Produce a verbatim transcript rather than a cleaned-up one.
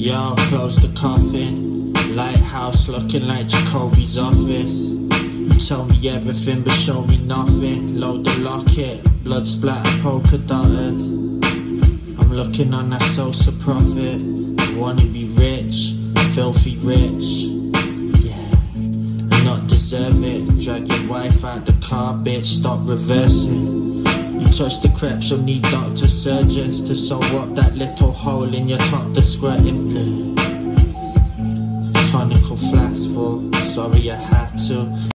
Yo, close the coffin. Lighthouse looking like Jacoby's office. You tell me everything but show me nothing. Load the locket, blood splatter polka dotted. I'm looking on that Sosa profit. I wanna be rich, filthy rich. Yeah, I not deserve it. Drag your wife out the car, bitch, stop reversing. You touch the crepes, you'll need doctor surgeons to sew up that little hole in your top that's squirting blood. Conical flask full, sorry I had to.